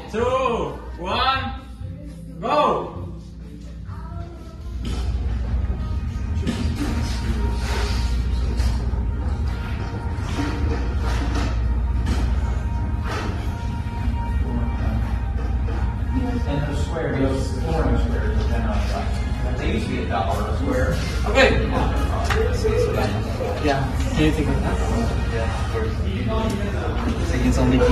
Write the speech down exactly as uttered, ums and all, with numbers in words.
two, one, go! And the square goes four and a square is ten on the right. They used to be a dollar a square. Okay. Yeah. Can you think of that? Yeah. It's only